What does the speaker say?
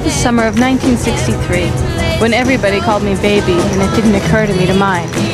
was the summer of 1963, when everybody called me baby and it didn't occur to me to mind.